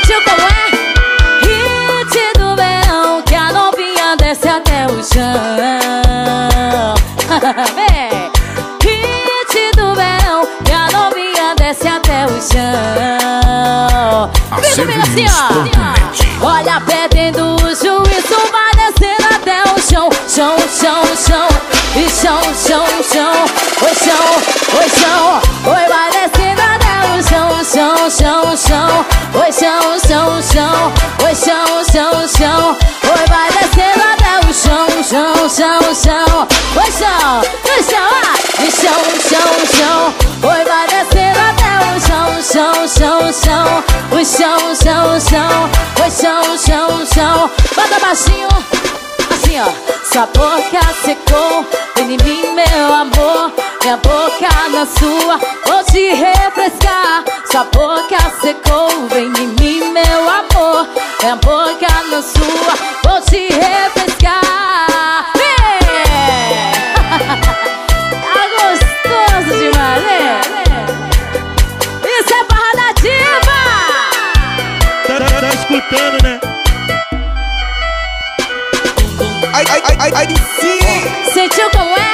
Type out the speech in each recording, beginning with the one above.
Sentiu como é? Hit do verão, que a novinha desce até o chão. Vem! Hit do verão, que a novinha desce até o chão. Vem comigo assim, ó. Olha, perdendo o juízo, vai descendo até o chão. Chão, chão, chão. E chão, chão, chão. Oi, chão, oi, chão. Oi, vai descendo até o chão. Chão, chão, chão. Oi, chão, chão, chão. Oi, chão, chão, chão. Oi, vai descendo até o chão. Chão, chão, chão. Oi, chão, oi, chão, ah. E chão, chão, chão. Oi, vai descendo até o chão. Chão, chão, chão. Oi, chão, chão, chão. Oi, chão, chão, chão. Bota baixinho. Assim, ó. Sua boca secou, vem em mim, meu amor. Minha boca na sua, vou te refrescar. Sua boca secou, vem em mim, meu amor. Minha boca na sua, vou te refrescar. Tá gostoso demais, né? Isso é barra da diva. Tá escutando, né? Ai, sim! Sentiu como é?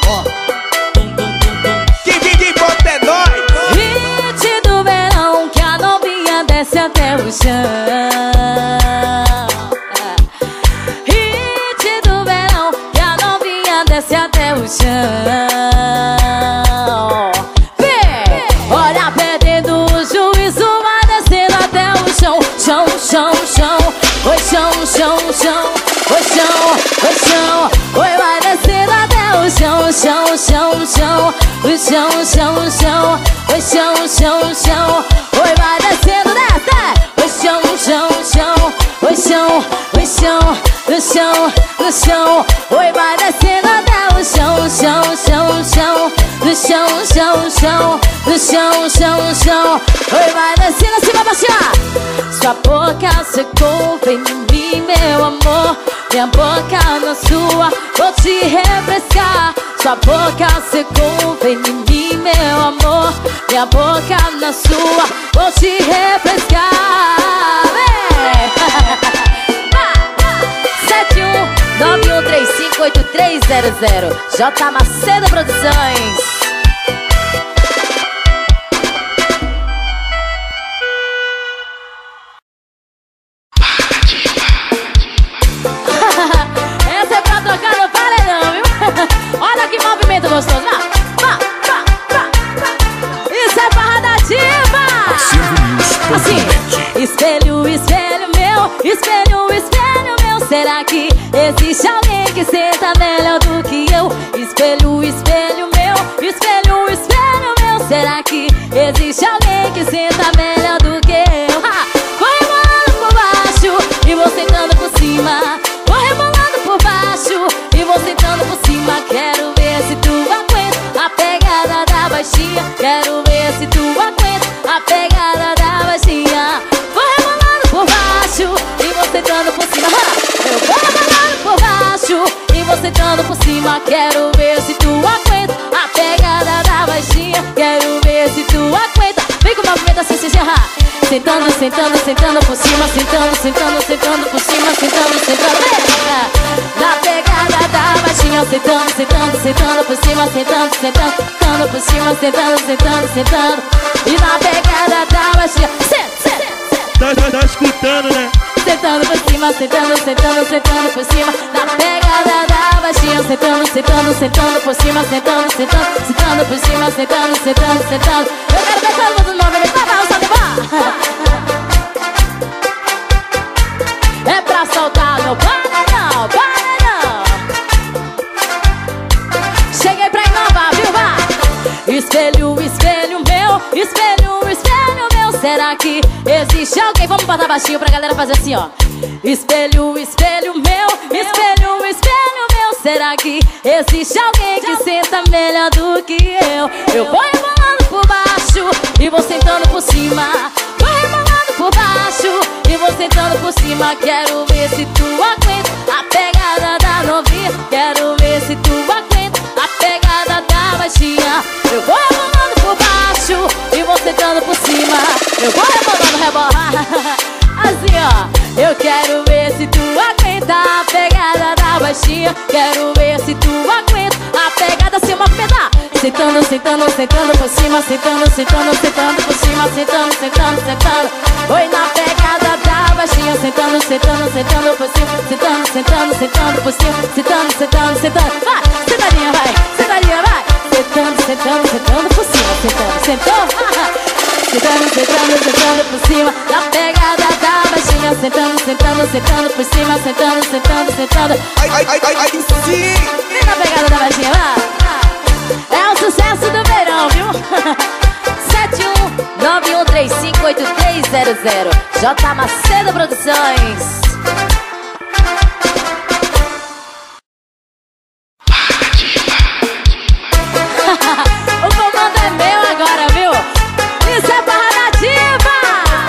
Quem bota é nóis! Hit do verão, que a novinha desce até o chão. Hit do verão, que a novinha desce até o chão. Vem! Olha, perdendo o juízo, vai descendo até o chão. Chão, chão, chão. Oi, chão, chão, chão. Oi, chão, oi, chão. Oi, vai descendo até o chão. Chão, chão, chão. Oi, chão, chão, chão. Oi, chão, chão, chão. Oi, vai descendo, desce. Oi, chão, chão, chão. Oi, chão, oi, chão. No chão, no chão. Oi, vai descendo até o chão. Chão, chão, chão. No chão, chão, chão. No chão, chão, chão. Oi, vai descendo acima, baixinha. Sua boca secou, vem em mim, meu amor. Minha boca na sua, vou te refrescar. Sua boca secou, vem em mim, meu amor. Minha boca na sua, vou te refrescar. 7191358300 J Macedo Produções. Essa é pra tocar no paredão, viu? Olha que movimento gostoso. Isso é barra da diva. Assim, espelho, espelho meu. Espelho, espelho meu. Será que existe alguém que senta melhor do que eu? Espelho, espelho meu. Espelho, espelho meu. Será que existe alguém que senta melhor do que eu? Vou rebolando por baixo e vou sentando por cima. Vou rebolando por baixo e vou sentando por cima. Quero ver se tu aguenta a pegada da baixinha. Quero ver se tu aguenta a pegada da baixinha. Vou rebolando por baixo e vou sentando por cima. Eu vou rebolando por baixo e vou sentando por cima. Quero ver se tu aguenta a pegada da baixinha. Quero ver se tu aguenta. Vem com o movimento assim, se encerrar. Sentando, sentando, sentando por cima. Sentando, sentando, sentando por cima. Sentando, sentando. Na pegada da baixinha. Sentando, sentando, sentando por cima. Sentando, sentando, sentando por cima. Sentando, sentando, sentando. E na pegada da baixinha. Tá escutando, né? Sentando por cima, sentando, sentando, sentando por cima. Na pegada da baixinha. Sentando, sentando, sentando por cima. Sentando, sentando, sentando por cima. Sentando, sentando, sentando. Eu quero ver todo mundo no movimento. É pra soltar, não para não, para não. Cheguei pra inovar, viu, vá. Espelho, espelho meu. Espelho, espelho meu. Será que existe alguém? Vamos botar baixinho pra galera fazer assim, ó. Espelho, espelho meu. Espelho, espelho meu. Será que existe alguém que senta melhor do que eu? Eu vou rebolando por baixo e vou sentando por cima. Vou rebolando por baixo e vou sentando por cima. Quero ver se tu aguenta a pegada da novinha. Quero ver se tu aguenta a pegada da baixinha. Eu vou rebolando por baixo e vou sentando por cima. Eu vou rebolando, rebolar. ó. Eu quero ver se tu aguenta a pegada da baixinha. Quero ver se tu aguenta a pegada assim, uma pedra. Sentando, sentando, sentando por cima. Sentando, sentando, sentando por cima. Sentando, sentando, sentando. Oi, na pegada da baixinha. Sentando, sentando, sentando por cima. Sentando, sentando, sentando por cima. Sentando, sentando, sentando. Vai, sentadinha, vai, sentadinha, vai. Sentando, sentando, sentando por cima. Sentando, sentou. Sentando, sentando, sentando por cima. Na pegada da baixinha. Sentando, sentando, sentando por cima. Sentando, sentando, sentando. Ai, sim. Vem na pegada da baixinha, vai. É o sucesso do verão, viu? 7191358300 J Macedo Produções. O comando é meu agora, viu? Isso é barra nativa.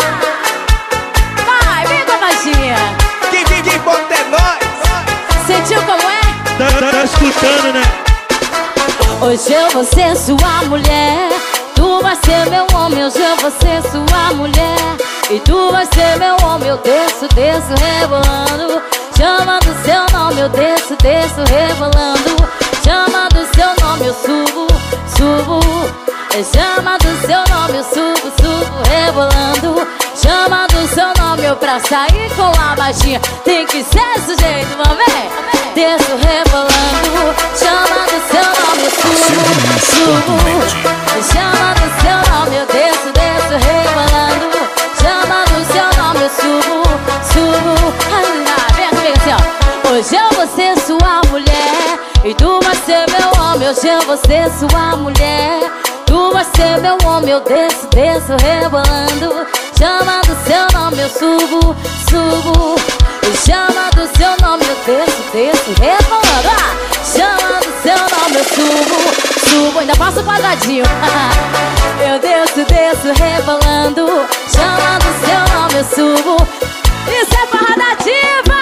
Vai, vem com a baixinha. Quem bota é nós. Sentiu como é? Tá escutando, né? Hoje eu vou ser sua mulher, tu vai ser meu homem. Hoje eu vou ser sua mulher e tu vai ser meu homem. Eu desço, desço, rebolando, chamando seu nome. Eu desço, desço, rebolando, chamando seu nome. Eu subo, subo, chamando seu nome. Eu subo, subo, rebolando, chamando seu nome. Eu pra sair com a baixinha tem que ser sujeito, mamãe. Desço, rebolando, chamando seu nome. Eu subo, subo, chamando seu nome. Eu desço, desço, rebolando, chamando seu nome. Eu subo, subo. Vem comigo assim, ó. Hoje eu vou ser sua mulher e tu vai ser meu homem. Hoje eu vou ser sua mulher, tu vai ser meu homem. Eu desço, desço, rebolando, chamando seu nome. Eu subo, subo, chamando seu nome. Eu desço, desço, rebolando, chamando seu nome. Eu subo, subo, ainda passo o quadradinho. Eu desço, desço, rebolando, chamando seu nome. Eu subo. Isso é barra nativa.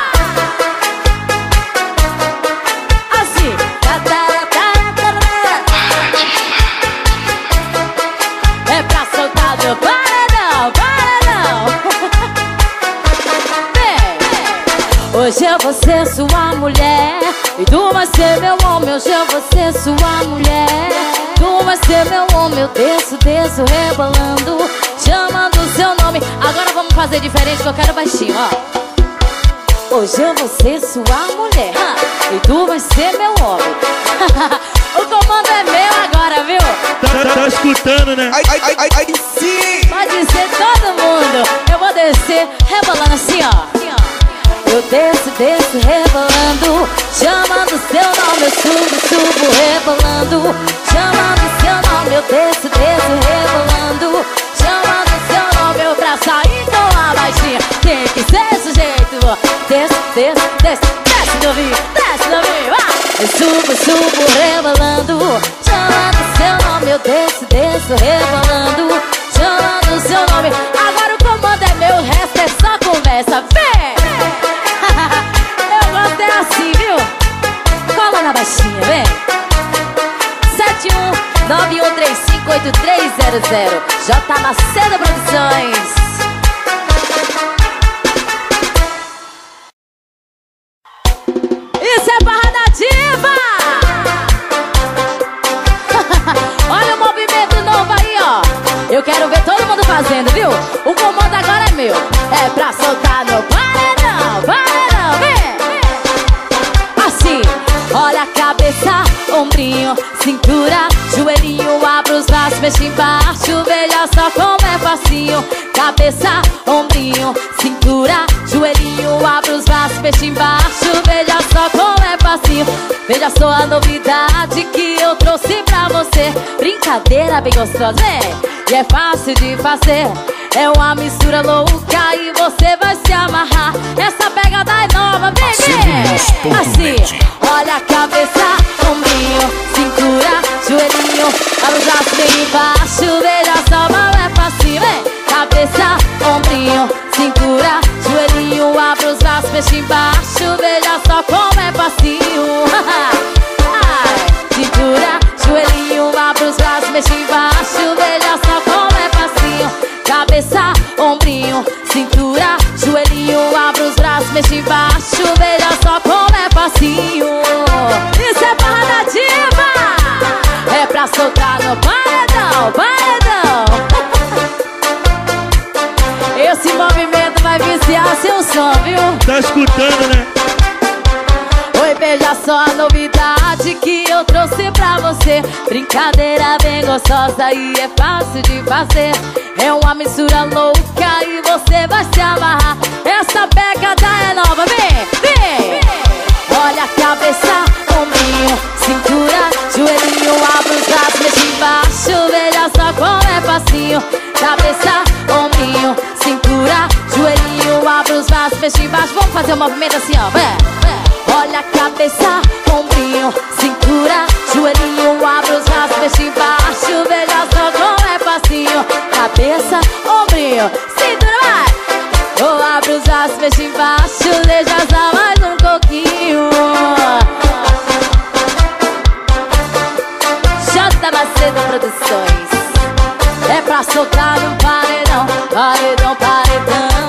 Assim. É pra soltar meu paredão, paredão. Hoje eu vou ser sua mulher e tu vai ser meu homem. Hoje eu vou ser sua mulher, tu vai ser meu homem. Eu desço, desço, rebolando, chamando seu nome. Agora vamos fazer diferente que eu quero baixinho, ó. Hoje eu vou ser sua mulher e tu vai ser meu homem. O comando é meu agora, viu? Tá escutando, né? Ai, sim! Pode ser todo mundo. Eu vou descer, rebolando assim, ó. Eu desço, desço, rebolando, chamando seu nome. Eu subo, subo, rebolando, chamando seu nome. Eu desço, desço, rebolando, chamando seu nome. Eu pra sair com a baixinha tem que ser sujeito. Desço, desço, desço, desce novinho, desce novinho. Eu subo, subo, rebolando, chamando seu nome. Eu desço, desço, rebolando, chamando seu nome. Agora o comando é meu, o resto é só conversa. Vem! Eu gosto é assim, viu? Cola na baixinha, vem! 7191358300 J Macedo Produções. Isso é barra nativa! Olha o movimento novo aí, ó. Eu quero ver todo mundo fazendo, viu? O comando agora é meu. É pra soltar no paredão, paredão, vem! Assim, olha a cabeça, ombrinho, cintura, joelhinho, abre os braços, mexe embaixo, veja só como é facinho. Cabeça, ombrinho, cintura, joelhinho, abre os braços, mexe embaixo, veja só como é facinho. Veja só a novidade que eu trouxe pra você. Brincadeira bem gostosa, né? E é fácil de fazer. É uma mistura louca e você vai se amarrar. Essa pegada é nova, vem, vem! Assim, olha a cabeça, ombrinho, cintura, joelhinho, abre os braços bem embaixo, veja só como é fácil, vem! Cabeça, ombrinho, cintura, joelhinho, abre os braços, mexe embaixo, veja só como é facinho. Cintura, joelhinho, abre os braços, mexe embaixo, veja só como é facinho. Cabeça, ombrinho, cintura, joelhinho. embaixo, veja só como é facinho. Isso é barra da diva. É pra soltar no paredão, paredão. Esse movimento vai viciar seu som, viu? Tá escutando, né? Oi, veja só a novidade que eu trouxe pra você. Brincadeira bem gostosa e é fácil de fazer. É uma mistura louca e você vai se amarrar. Essa pegada é nova, vem, vem. Olha a cabeça, ombrinho, cintura, joelhinho, abre os braços, mexe embaixo. Veja só como é facinho. Cabeça, ombrinho, cintura, joelhinho, abre os braços, mexe embaixo. Vamos fazer um movimento assim, ó, vem. Olha a cabeça, ombrinho, cintura, joelhinho, abre os braços, mexe embaixo. Veja só como é facinho. Cabeça, ombrinho, cintura, vai. Oh, abre os braços, mexe embaixo. Deixa só mais um pouquinho. J. Macedo Produções. É pra soltar no paredão, paredão, paredão.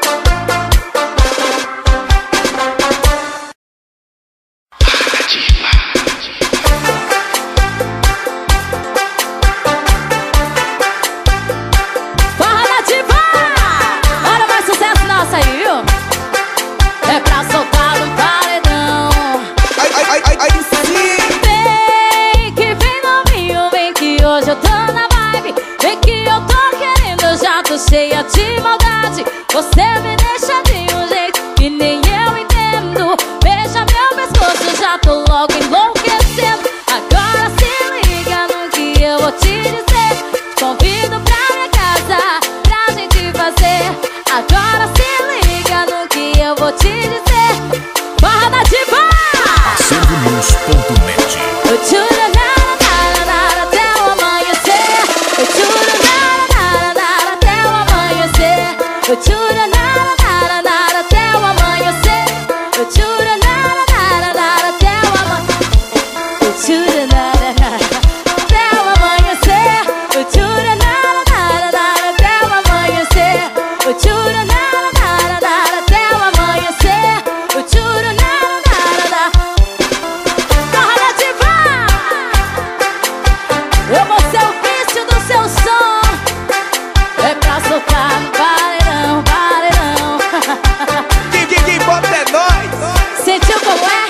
Cheia de maldade, você me deixa de um jeito que nem eu entendo. Beija meu pescoço, já tô logo enlouquecendo. Agora se liga no que eu vou te dizer. Te convido pra minha casa pra gente fazer. Agora se liga no que eu vou te dizer. Barra da Diva! AcervoNews.net. Eu juro nada até o amanhecer. Eu juro nada até o amanhecer. Eu juro nada até o amanhecer. Eu juro nada até o amanhecer. Eu juro nada até o amanhecer. Eu juro nada até o amanhecer. Eu juro nada até o amanhecer. Eu juro nada. Barra da Diva! Eu vou ser o vício do seu som. É pra soltar no paredão, paredão. Quem bota é nós. Sentiu como é?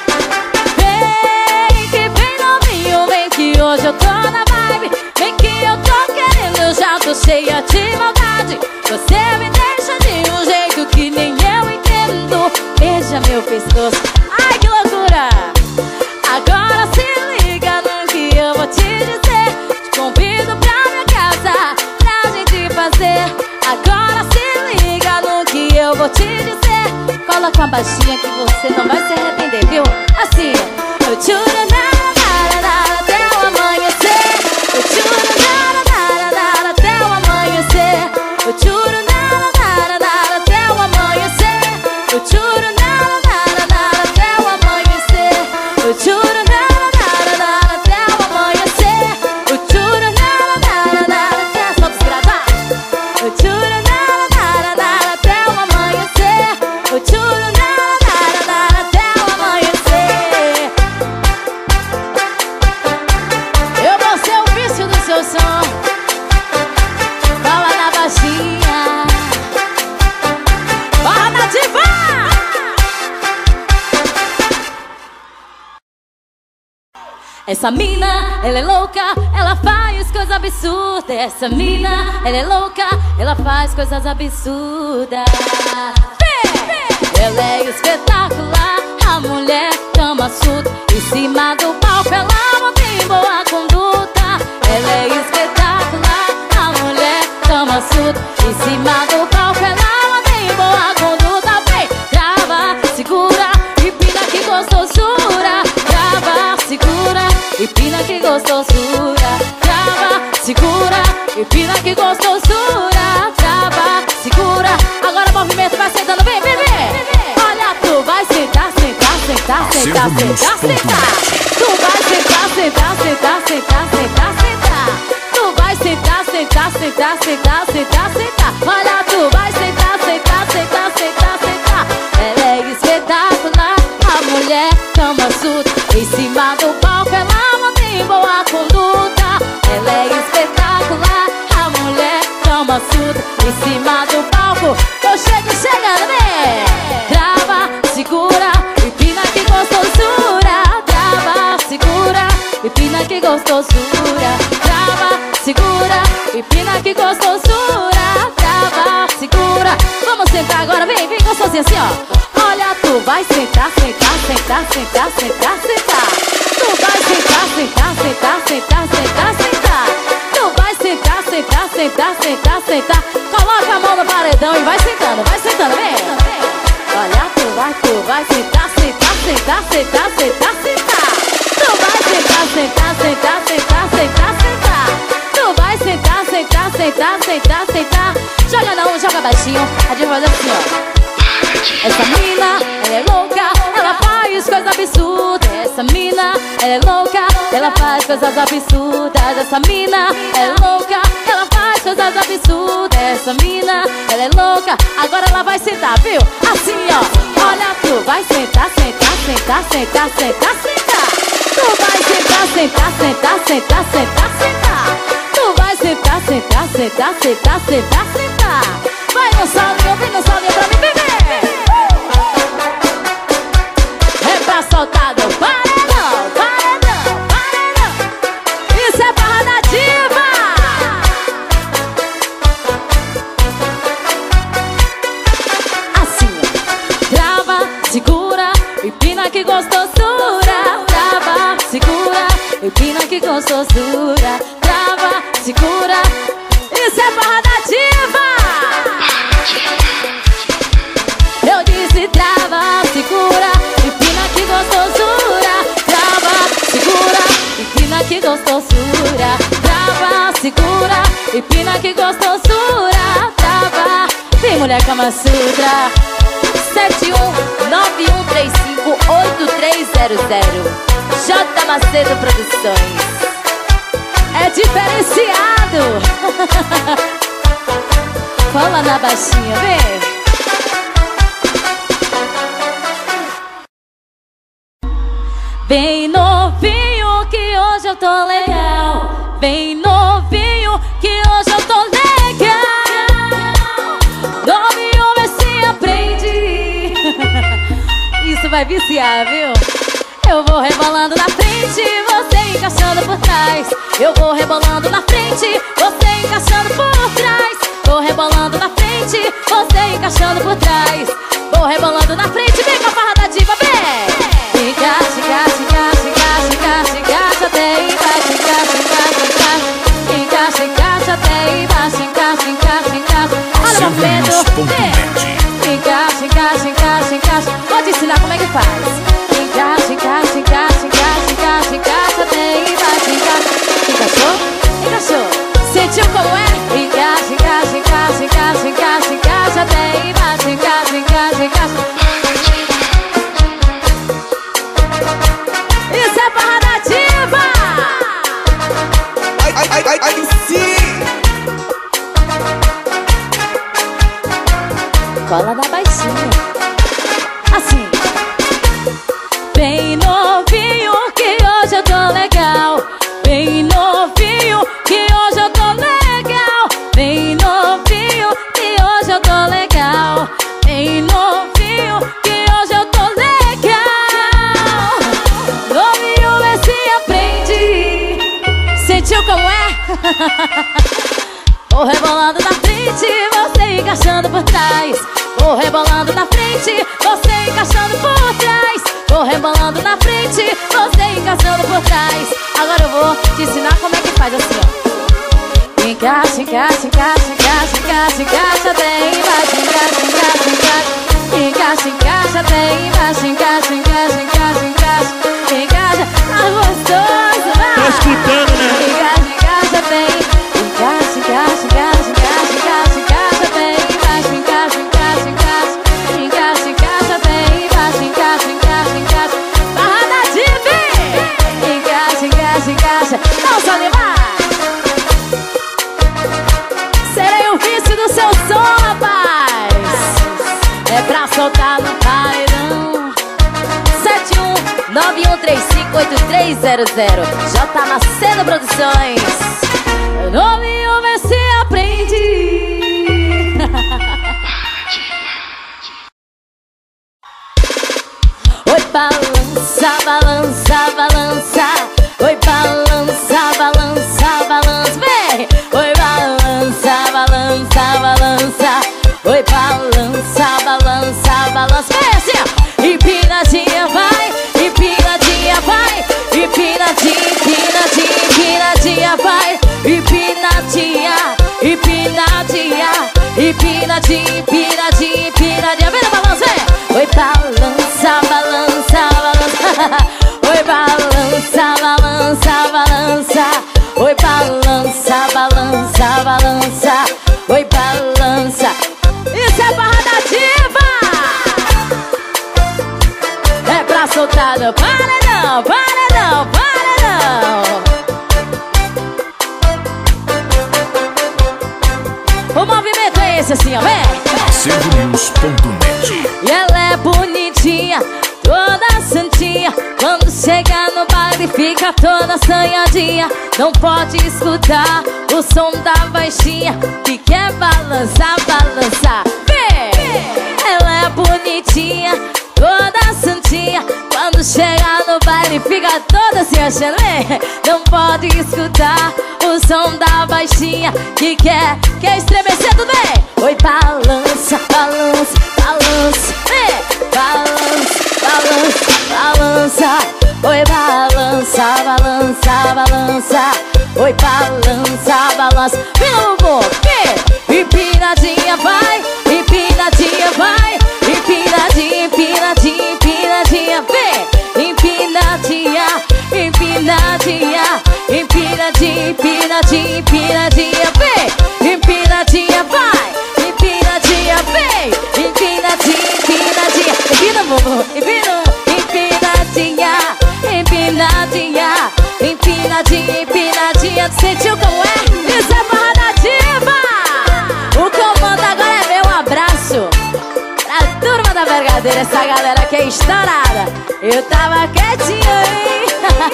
Vem que vem novinho, vem que hoje eu tô na vibe. Vem que eu tô querendo, eu já tô cheia de maldade. Você me deixa de um jeito que nem eu entendo. Beija meu pescoço, ai que loucura. Agora se liga no que eu vou te dizer. Te convido pra minha casa pra gente fazer. Agora se liga no que eu vou te dizer. Cola com a baixinha que você não vai se arrepender, viu? Assim, eu juro nada até o amanhecer. Eu juro nada até o amanhecer. Eu juro nada até o amanhecer. Eu juro nada até o amanhecer. Eu juro nada até o amanhecer. Eu juro nada até só desgravar. Eu juro nada até o amanhecer. Eu juro nada até o amanhecer. Eu vou ser o vício do seu som. Fala na baixinha. Barra da Diva! Essa mina, ela é louca, ela faz coisas absurdas. Essa mina, ela é louca, ela faz coisas absurdas. Ela é espetacular, a mulher toma surto. Em cima do palco ela não tem boa conduta. Ela é espetacular, a mulher toma surto. Em cima do palco ela não tem boa conduta. Vem, trava, segura, empina que gostosura. Trava, segura, empina que gostosura. Trava, segura, empina que gostosura. Trava, segura. Agora o movimento vai sentando, vem, vem, vem. Olha, tu vai sentar, sentar, sentar, sentar, sentar, sentar. Tu vai sentar, sentar, sentar, sentar, sentar, sentar. Tu vai sentar, sentar, sentar, sentar, sentar, sentar. Olha, tu vai sentar, sentar, sentar, sentar, sentar. Ela é espetacular. absurda em cima do palco. Eu chego chegando, né? Trava, segura, empina que gostosura. Trava, segura, empina que gostosura. Trava, segura, empina que gostosura. Trava, segura. Vamos sentar agora, vem, vem gostosinho assim, ó. Olha, tu vai sentar, sentar, sentar, sentar, sentar, sentar. Tu vai sentar, sentar, sentar, sentar, sentar, sentar. Tu vai sentar, sentar, sentar, sentar, sentar. Coloca a mão no paredão e vai sentando, vem. Olha, tu vai sentar, sentar, sentar, sentar, sentar, sentar. Tu vai sentar, sentar, sentar, sentar, sentar, sentar. Tu vai sentar, sentar, sentar, sentar, sentar. Joga não, joga baixinho. A gente vai fazer assim, ó. Essa mina, ela é louca, ela faz coisas absurdas. Essa mina, ela é louca, ela faz coisas absurdas. Essa mina, ela é louca, ela faz coisas absurdas. Essa mina, ela é louca, agora ela vai sentar, viu? Assim, ó. Olha, tu vai sentar, sentar, sentar, sentar, sentar, sentar. Tu vai sentar, sentar, sentar, sentar, sentar, sentar. Tu vai sentar, sentar, sentar, sentar, sentar, sentar. Vai no solinho, vem no solinho pra mim, bebê. É pra soltar do paredão, paredão, paredão. Isso é barra da diva. Assim, trava, segura, empina que gostosura. Trava, segura, empina que gostosura. Trava, segura. Isso é barra da diva. Eu disse trava, segura, empina que gostosura. Trava, segura, empina que gostosura. Trava, segura, empina que gostosura. Trava, vem mulher Kama Sutra. 7191358300 J Macedo Produções. É diferenciado. Cola na baixinha, vem. Bem novinho que hoje eu tô legal. Bem novinho que hoje eu tô legal. Novinho vê se aprende. Isso vai viciar, viu? Eu vou rebolando na frente, você encaixando por trás. Eu vou rebolando na frente, você encaixando por trás. Vou rebolando na frente, você encaixando por trás. Vou rebolando na frente, vem com a barra da diva, vem. Encaixa, encaixa, encaixa, encaixa, encaixa, encaixa até embaixo, encaixa, encaixa, encaixa. Encaixa, encaixa até embaixo, encaixa, encaixa, encaixa. Olha o movimento, vem. Encaixa, encaixa, encaixa, encaixa. Vou te ensinar como é que faz. Encaixa, encaixa, encaixa, encaixa, encaixa, encaixa até embaixo, encaixa. Encaixou? Encaixou. Sentiu como é? Encaixa, encaixa, encaixa, encaixa, encaixa, encaixa até embaixo, encaixa, encaixa, encaixa. Isso é barra da diva. Ai, sim. Cola na baixinha. Assim. Bem novinho que hoje eu tô legal. Bem novinho que hoje eu tô legal. Bem novinho que hoje eu tô legal. Bem novinho que hoje eu tô legal. Novinho vê se aprende. Sentiu como é? Vou rebolando na frente, você encaixando por trás. Vou rebolando na frente, você encaixando por trás. Vou rebolando na frente, você encaixando por trás. Agora eu vou te ensinar como é que faz assim, ó. Encaixa, encaixa, encaixa, encaixa, encaixa, encaixa até embaixo, encaixa, encaixa, encaixa. Encaixa, encaixa até embaixo, encaixa, encaixa, encaixa, encaixa. Encaixa, tá gostoso, vai. Tá escutando, né? Encaixa, encaixa até encaixa, encaixa, encaixa, encaixa, encaixa, encaixa até embaixo, encaixa, encaixa, encaixa. Encaixa, encaixa até embaixo, encaixa, encaixa, encaixa. Barra da diva. Encaixa, encaixa, encaixa. Não só levar. Serei o vice do seu som, rapaz. É pra soltar no paredão. 7191358300 J Macedo Produções. Novinho vê se aprende. balança, balança, balança. Oi, balança, balança, balança. Vem! Oi, balança, balança, balança. Oi, balança, balança, balança. Vem assim, ó. Empinadinha vai, empinadinha vai. Empinadinha, empinadinha, empinadinha vai. Empinadinha, empinadinha. Empinadinha, empinadinha, empinadinha. Vem no balanço, vem! Oi, balança, balança, balança. Oi, balança, balança, balança. Oi, balança, balança, balança. Oi, balança. Isso é barra da diva. É pra soltar, não para não, para não, para não. O movimento é esse assim, ó, vem. AcervoNews.net. E ela é bonitinha, toda santinha. Quando chega no baile fica toda assanhadinha. Não pode escutar o som da baixinha, que quer balançar, balançar. Vem! Ela é bonitinha, toda santinha. Quando chega no baile fica toda se achando. Não pode escutar o som da baixinha, que quer estremecer, tudo bem? Oi, balança, balança, balança. Balança, balança, balança. Oi, balança, balança, balança. Oi, balança, balança. Vem no bumbum, vem. Empinadinha vai, empinadinha vai. Empinadinha, empinadinha, empinadinha, vem. Empinadinha, empinadinha. Empinadinha, empinadinha, empinadinha, vem. Empinadinha vai, empinadinha, vem. Empinadinha, empinadinha. Empina o bumbum, empina. Empinadinha, empinadinha. Empinadinha, empinadinha. Tu sentiu como é? Isso é barra da diva. O comando agora é meu abraço pra turma da Vergadeira, essa galera que é estourada. Eu tava quietinho, hein?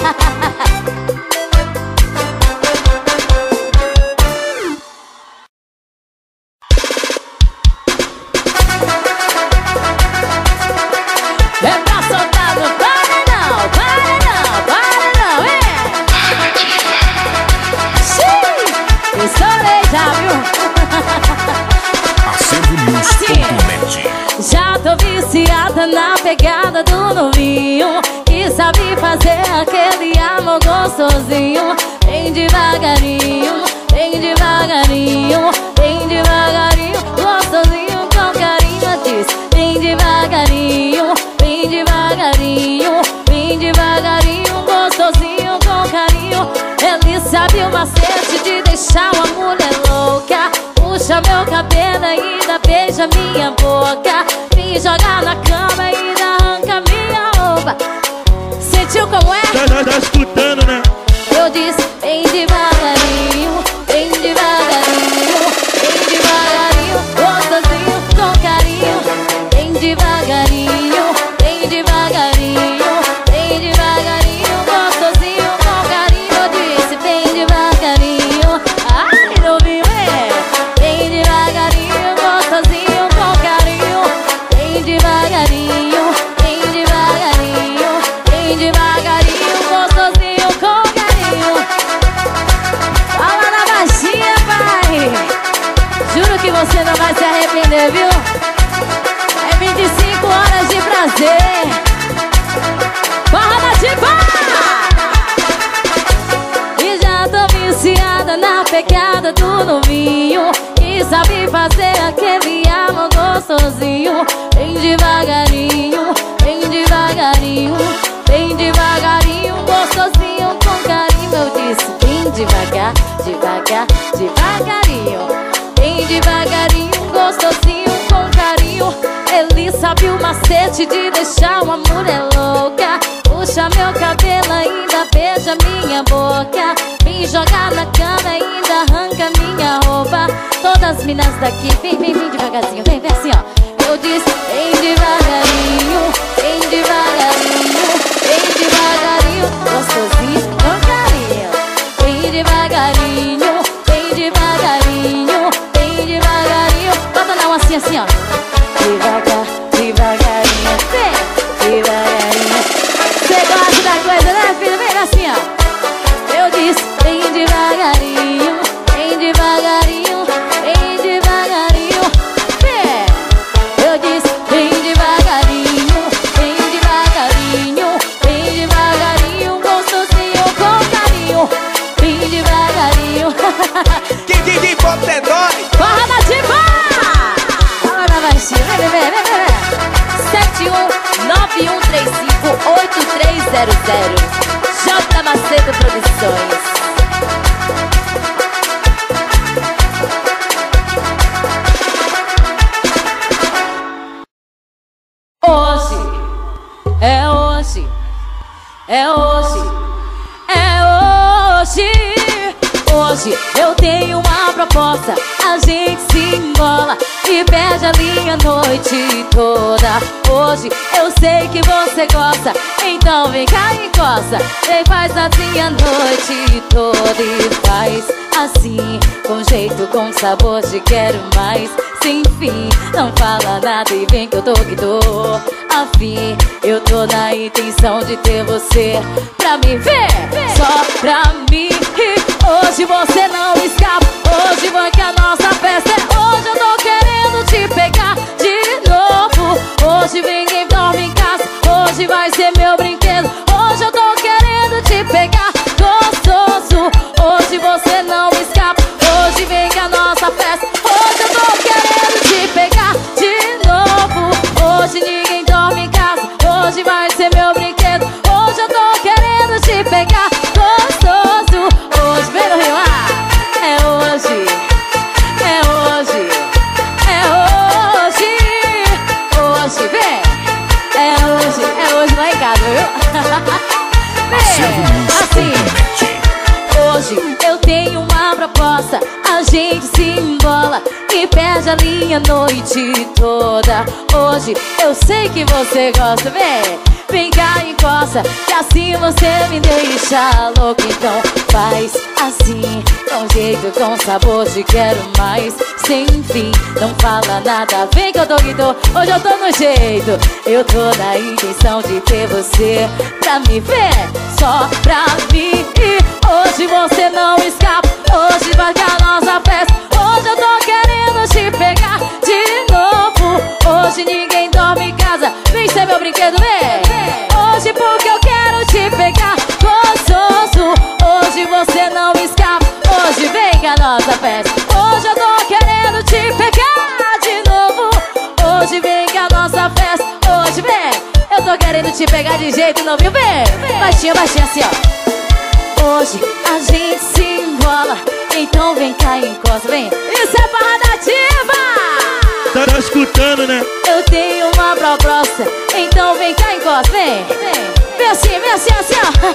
É pra soltar, não para não, para não, para não, Xiii, estourei já, viu? AcervoNews.net. Já tô viciada na pegada do novinho, que sabe fazer aquele amor gostosinho. Bem devagarinho, bem devagarinho, bem devagarinho, gostosinho com carinho. Diz, bem devagarinho, bem devagarinho, bem devagarinho, gostosinho com carinho. Ele sabe o macete de deixar uma mulher louca. Puxa meu cabelo e ainda beija minha boca. Me joga na cama e ainda arranca minha roupa. Sentiu como é? Tá escutando, né? Eu disse bem devagarinho, bem devagarinho, bem devagarinho, gostosinho com carinho. Bem devagarinho, bem devagarinho, bem devagarinho, gostosinho com carinho. Eu disse bem devagarinho, ai não vi, bem devagarinho, gostosinho com carinho. Bem devagarinho, bem devagarinho, bem devagarinho, gostosinho com carinho. Fala na baixinha, pai. Juro que você não vai se arrepender, viu? É 25 horas de prazer. Barra da diva! E já tô viciada na pegada do novinho, que sabe fazer aquele amor gostosinho. Bem devagarinho, bem devagarinho, bem devagarinho, gostosinho com carinho. Eu disse bem devagar, devagar, devagarinho. Bem devagarinho, gostosinho com carinho. Ele sabe o macete de deixar uma mulher louca. Puxa meu cabelo, ainda beija minha boca. Me joga na cama, ainda arranca minha roupa. Todas as minas daqui, vem, vem, vem devagarzinho, vem, vem assim, ó. Eu disse bem devagarinho, bem devagarinho, bem devagarinho, gostosinho com carinho. Bem devagarinho, bem devagarinho, bem devagarinho. Bota na assim, assim, ó. Devagar, devagarinho, vem, devagarinho. J Macedo Produções. Hoje, é hoje, é hoje, é hoje. Hoje eu tenho uma proposta, a gente se embola e perde a linha a noite toda. Hoje eu sei que você gosta, então vem cá e encosta. Vem, faz assim a noite toda e faz assim, com jeito, com sabor de quero mais. Sem fim, não fala nada e vem que eu tô afim. Eu tô na intenção de ter você pra me ver, só pra mim. Hoje você não escapa, hoje vai que a nossa festa é. Hoje eu tô querendo te pegar de novo. Hoje ninguém dorme em casa, hoje vai ser meu brinquedo. Hoje eu tô querendo te pegar gostoso. Hoje você não escapa, hoje vem que a nossa festa. Hoje eu tô querendo te pegar de novo. Hoje ninguém dorme em casa, hoje vai ser meu brinquedo. Hoje eu tô querendo te pegar gostoso. Hoje vem no Rio, é hoje, é hoje, é hoje. Hoje vem, é hoje lá em casa, viu? Vem, assim. Hoje eu tenho uma proposta, a gente se embola e perde a linha a noite toda. Hoje eu sei que você gosta, vem cá e encosta, que assim você me deixa louco. Então faz assim, com jeito, com sabor de quero mais. Sem fim, não fala nada, vem que eu tô que tô. Hoje eu tô no jeito, eu tô na intenção de ter você pra me ver, só pra mim. Hoje você não escapa, hoje vai que a nossa festa. Hoje eu tô querendo te pegar de novo. Hoje ninguém dorme em casa, vem ser meu brinquedo, vem. Hoje porque eu quero te pegar gostoso. Hoje você não escapa, hoje vem que a nossa festa. Hoje eu tô querendo te pegar de novo. Hoje vem que a nossa festa. Hoje vem, eu tô querendo te pegar de jeito novo, viu? Vem, baixinho, baixinho assim, ó. Hoje a gente se embola, então vem cá e encosta, vem. Isso é Parrada Ativa! Tá escutando, né? Eu tenho uma proposta, então vem cá e encosta, vem. Vem assim, assim,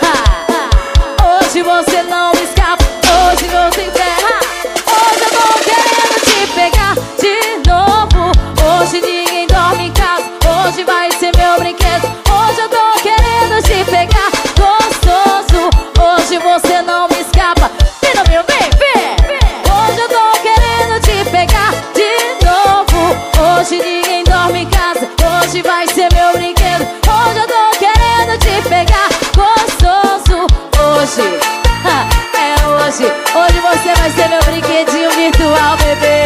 ó. Hoje você não escapa, hoje você enterra. Hoje eu tô querendo te pegar de novo. Hoje ninguém dorme em casa, hoje vai ser meu brinquedo. Hoje eu tô querendo te pegar gostoso. Hoje você não me escapa, vem no meu, vem. Hoje eu tô querendo te pegar de novo. Hoje ninguém dorme em casa, hoje vai ser meu brinquedo. Hoje eu tô querendo te pegar gostoso. Hoje, é hoje. Hoje você vai ser meu brinquedinho virtual, bebê.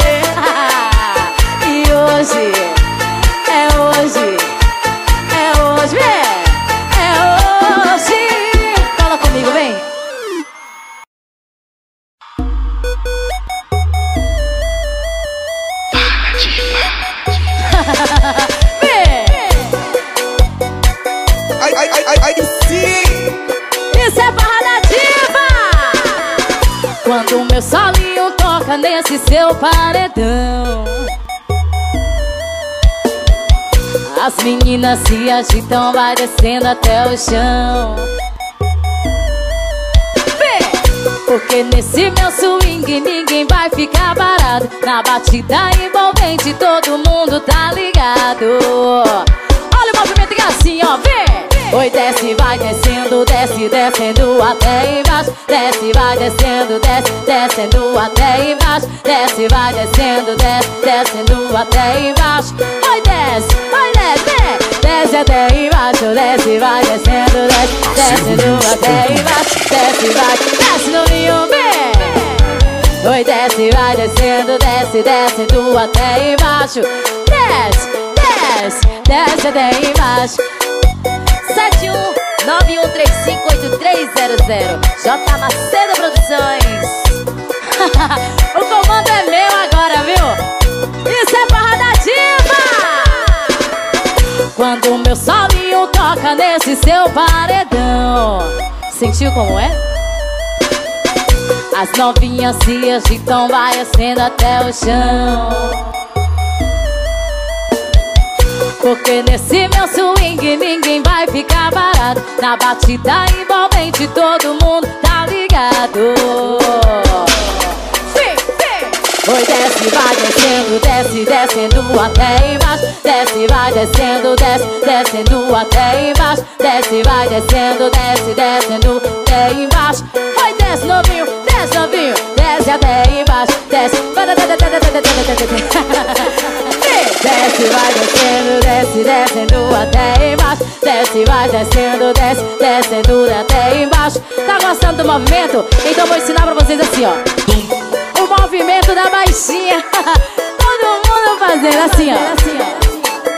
E hoje, é hoje, é hoje, é hoje. Fala comigo, vem. Ai, sim! Isso é Parrada Ativa! Quando o meu solinho toca nesse seu paredão, as meninas se agitam, vai descendo até o chão. Porque nesse meu swing ninguém vai ficar parado. Na batida envolvente todo mundo tá ligado. Olha o movimento que é assim, ó, vem! Oi, desce, vai descendo, desce, descendo até embaixo. Desce, vai descendo, desce, descendo até embaixo. Desce, vai descendo, desce, descendo até embaixo. Oi, desce, vem! Desce até embaixo, desce, vai descendo, desce, descendo até embaixo. Desce, vai, desce no vinho, vem! Oi, desce, vai descendo, desce, descendo até embaixo. Desce, desce, desce até embaixo. 7191358300 J Macedo Produções. O comando é meu agora, viu? Isso é Parrada Ativa! Quando o meu solinho coloca nesse seu paredão. Sentiu como é? As novinhas se agitam, vai descendo até o chão. Porque nesse meu swing ninguém vai ficar parado. Na batida envolvente todo mundo tá ligado. Oi, desce, vai descendo, desce, descendo até embaixo. Desce, vai descendo, desce, descendo até embaixo. Desce, vai descendo, desce, descendo até embaixo. Oi, desce novinho, desce novinho, desce até embaixo. Desce, desce, vai descendo, desce, descendo até embaixo. Desce, vai descendo, desce, descendo até embaixo. Tá gostando do movimento? Então vou ensinar pra vocês assim, ó. O movimento da baixinha. Todo mundo fazendo assim, ó.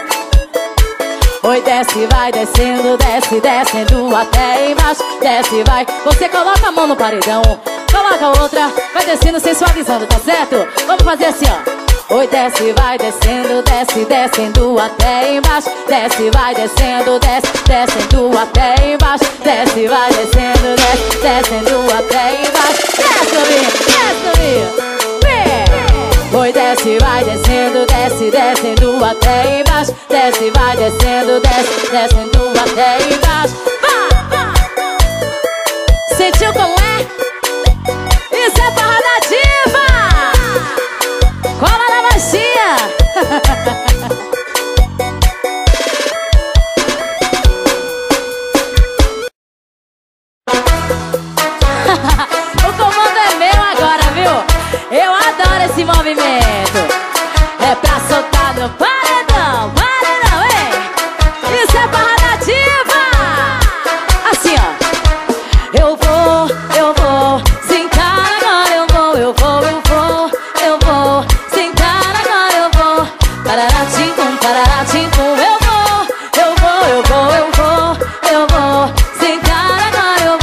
Oi, desce, vai descendo, desce, descendo até embaixo. Desce, vai. Você coloca a mão no paredão, coloca a outra, vai descendo, sensualizando, tá certo? Vamos fazer assim, ó. Oi, desce, vai descendo, desce, descendo até embaixo. Desce, vai descendo, desce, descendo até embaixo. Desce, vai descendo, desce, descendo até embaixo. Desce, novinho, desce, novinho. Oi, desce, vai descendo, desce, descendo até embaixo. Desce, vai descendo, desce, descendo até embaixo. Vá! Sentiu como é? Isso é barra nativa! Cola na baixinha! O comando é meu agora, viu? Eu adoro esse movimento. É pra soltar no paredão, paredão, hein? Isso é barra nativa! Assim, ó. Eu vou sentar agora, eu vou sentar agora, eu vou. Pararatim-tum, pararatim-tum, eu vou sentar agora, eu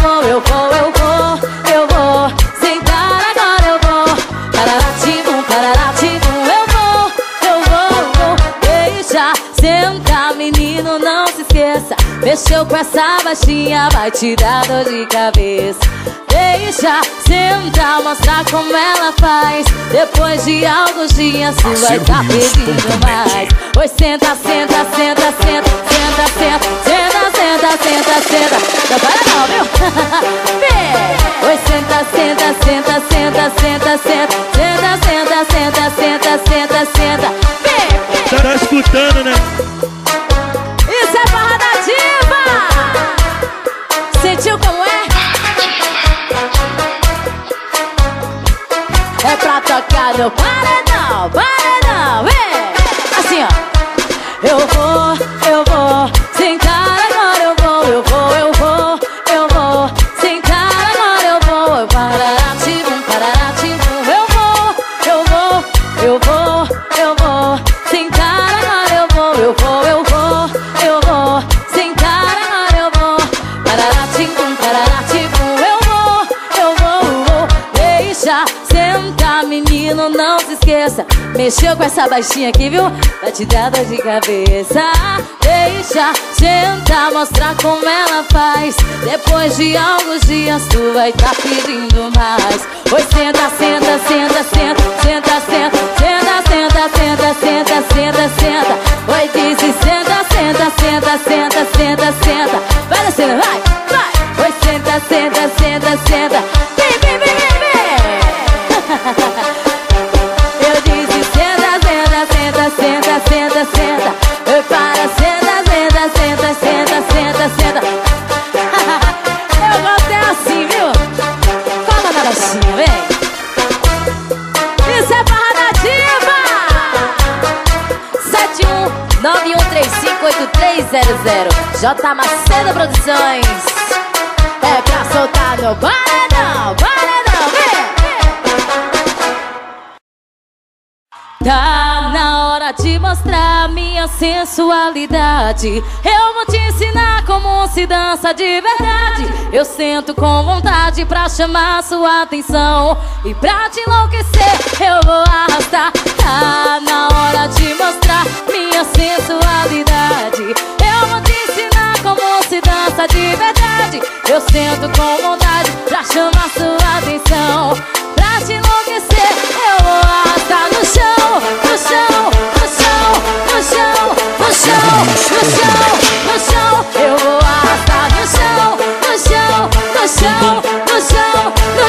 vou sentar agora, eu vou. Pararatim-tum, pararatim-tum, eu vou. Deixa sentar, menino, não se esqueça. Mexeu com essa baixinha, vai te dar dor de cabeça. Deixa sentar, mostrar como ela faz. Depois de alguns dias tu vai tá pedindo mais. Oi, senta, senta, senta, senta, senta, senta, senta, senta, senta, senta. Não para não, viu? Vem! Oi, senta, senta, senta, senta, senta, senta, senta, senta, senta, senta, senta, senta. Vem! Tá escutando, né? Isso é barra nativa! Sentiu como é? É pra tocar no paredão, paredão, vem! Assim, ó. Eu vou sentar agora, eu vou sentar agora, eu vou. Pararatim-bum, pararatim-bum, eu vou sentar agora, eu vou sentar agora, eu vou. Pararatim-bum, pararatim-bum, eu vou. Deixa sentar, menino, não se esqueça. Mexeu com essa baixinha aqui, viu? Vai te dar dor de cabeça. Deixa sentar, mostrar como ela faz. Depois de alguns dias tu vai tá pedindo mais. Oi, senta, senta, senta, senta, senta, senta, senta, senta, senta, senta, senta, senta. Oi, disse senta, senta, senta, senta, senta, senta. Vai descendo, vai, vai. Oi, senta, senta, senta, senta. Vem, vem, vem, vem, vem. Eu disse senta, senta, senta, senta, senta, senta. Eu para, senta, senta, senta, senta, senta, senta. Eu gosto é assim, viu? Fala na baixinha, vem. Isso é barra nativa. 7191358300 J Macedo Produções. É pra soltar no paredão, paredão, vem. Tá na hora de mostrar minha sensualidade. Eu vou te ensinar como se dança de verdade. Eu sento com vontade pra chamar sua atenção. E pra te enlouquecer eu vou arrastar. Tá na hora de mostrar minha sensualidade. Eu vou te ensinar como Eu sento com vontade pra chamar sua atenção. Pra te enlouquecer, eu vou arrastar no chão, no chão, no chão, no chão, no chão, no chão, no chão. Eu vou arrastar no chão, no chão, no chão, no chão, no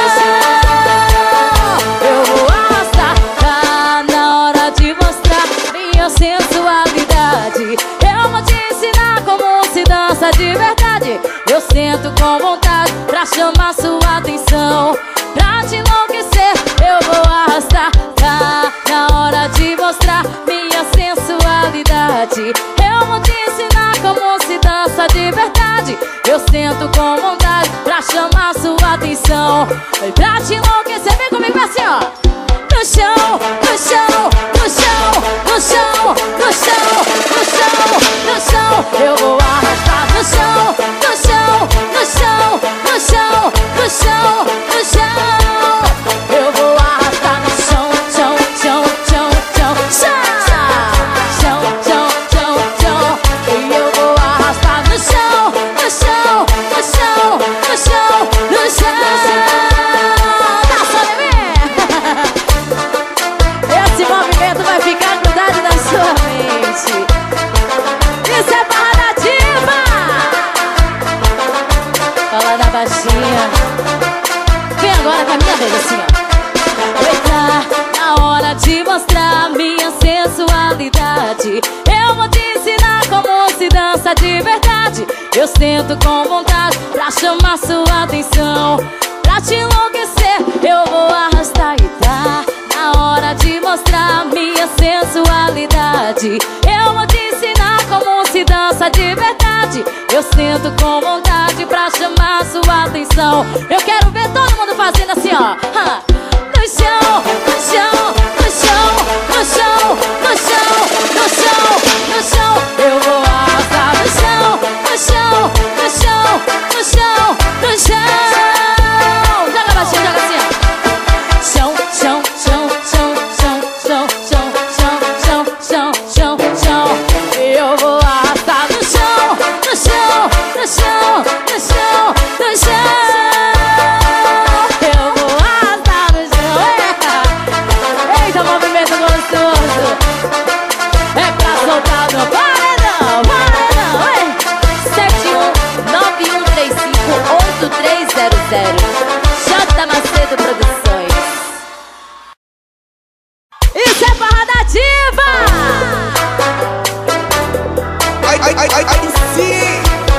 chão. Eu vou arrastar, tá na hora de mostrar minha sensualidade. Eu vou te ensinar como se dança de verdade. Eu sento com vontade pra chamar sua atenção. Pra te enlouquecer, eu vou arrastar. Tá na hora de mostrar minha sensualidade. Eu vou te ensinar como se dança de verdade. Eu sento com vontade pra chamar sua atenção. E pra te enlouquecer, vem comigo assim, ó. No chão, no chão, no chão, no chão, no chão, no chão, no chão. Eu vou arrastar no chão, no chão, no chão, no chão, no chão, no chão. Eu vou arrastar no chão, chão, chão, chão, chão, chão, chão, chão, chão. E eu vou arrastar no chão, no chão, no chão, no chão, no chão. Esse movimento vai ficar grudado na sua mente. Isso é barra ativa. Fala da baixinha. Vem agora com a minha vez assim, ó. Eita, na hora de mostrar minha sensualidade. Eu vou te ensinar como se dança de verdade. Eu sento com vontade pra chamar sua atenção. Pra te enlouquecer, eu vou arrastar e tá na hora de mostrar minha sensualidade. Eu vou te ensinar como se dança de verdade. Eu sento com vontade pra chamar sua atenção. Eu quero ver todo mundo fazendo assim, ó. No chão, no chão, no chão, no chão, no chão, no chão, no chão. Eu vou arrastar no chão, no chão, no chão, no chão, no chão. Joga baixinho, joga assim, ó. Chão, chão, chão, chão, chão, chão, chão, chão, chão, chão, chão, chão. Eu vou arrastar no chão, no chão, no chão, no chão, no chão. Eu vou arrastar no chão. Eita, movimento gostoso. É pra soltar no paredão, paredão. 7191358300. J Macedo Produções. Isso é barra da ativa! Ai, sim!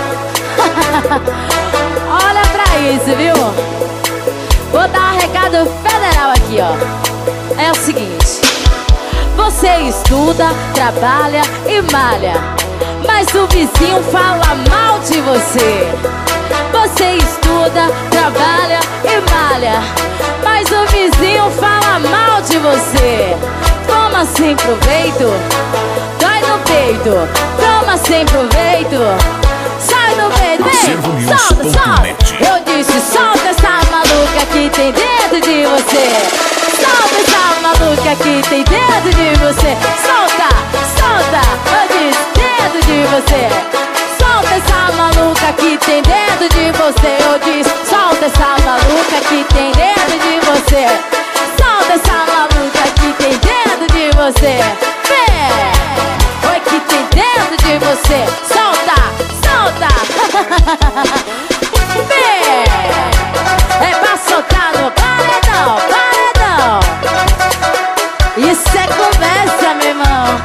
Olha pra isso, viu? Vou dar um recado federal aqui, ó. É o seguinte: você estuda, trabalha e malha, mas o vizinho fala mal de você. Você estuda, trabalha e malha, mas o vizinho fala mal de você. Toma sem proveito, dói no peito. Toma sem proveito, sai do peito. Vem, solta, solta. Eu disse, solta essa maluca que tem dentro de você. Solta essa maluca que tem dentro de você. Solta, solta. Eu disse, dentro de você. Solta essa maluca que tem dentro de você. Eu disse, solta essa maluca que tem dentro de você. Solta essa maluca que tem dentro de você. Vem, oi que tem dentro de você. Solta, solta. Vem, é pra soltar no paredão, paredão. Isso é conversa, meu irmão.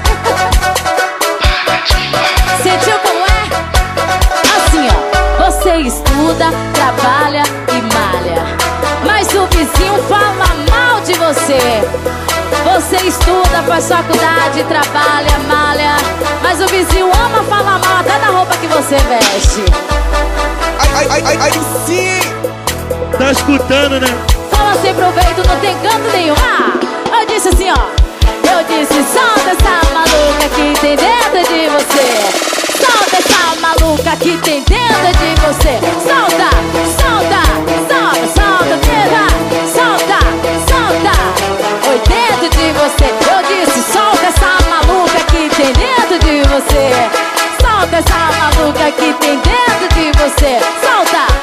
Sentiu como é? Assim, ó. Você estuda, trabalha e malha, mas o vizinho fala mal de você. Você estuda, faz faculdade, trabalha, malha, mas o vizinho ama falar mal até da roupa que você veste. Ai, sim! Tá escutando, né? Fala sem proveito, não tem canto nenhum. Eu disse assim, ó. Eu disse, solta essa maluca que tem dentro de você. Solta essa maluca que tem dentro de você. Solta, solta, solta, solta, tira. Solta, solta. Oi, dentro de você. Eu disse, solta essa maluca que tem dentro de você. Solta essa maluca que tem dentro de você. Solta.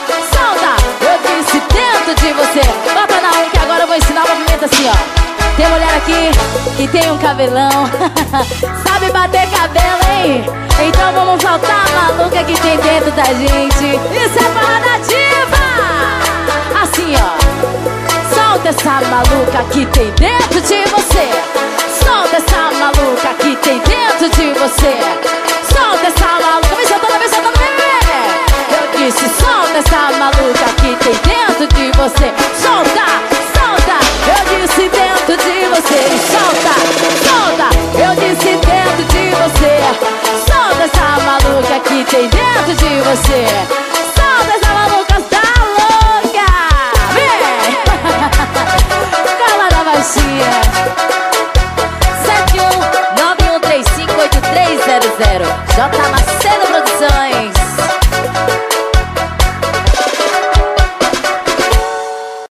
aqui que tem um cabelão sabe bater cabelo, hein? Então vamos soltar a maluca que tem dentro da gente. Isso é parada ativa. Assim, ó. Solta essa maluca que tem dentro de você. Solta essa maluca que tem dentro de você. Solta essa maluca. Vem soltando, bebê. Eu disse, solta essa maluca que tem dentro de você. Solta, solta. Eu disse dentro de você. Solta, solta. Eu disse dentro de você. Solta essa maluca que tem dentro de você.